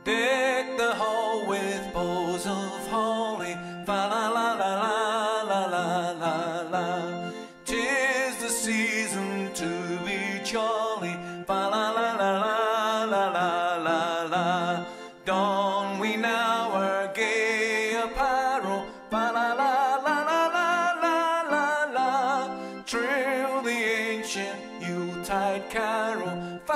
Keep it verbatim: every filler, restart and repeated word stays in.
Deck the hall with boughs of holly, fa la la la la la la la la. 'Tis the season to be jolly, fa la la la la la la la la. Don we now our gay apparel, fa la la la la la la la la. Trill the ancient Yuletide carol, fa